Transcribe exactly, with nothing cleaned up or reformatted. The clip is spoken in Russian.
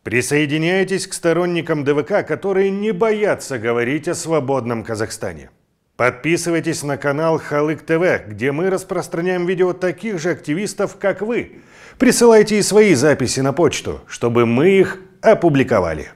Присоединяйтесь к сторонникам ДВК, которые не боятся говорить о свободном Казахстане. Подписывайтесь на канал Халык ТВ, где мы распространяем видео таких же активистов, как вы. Присылайте и свои записи на почту, чтобы мы их опубликовали.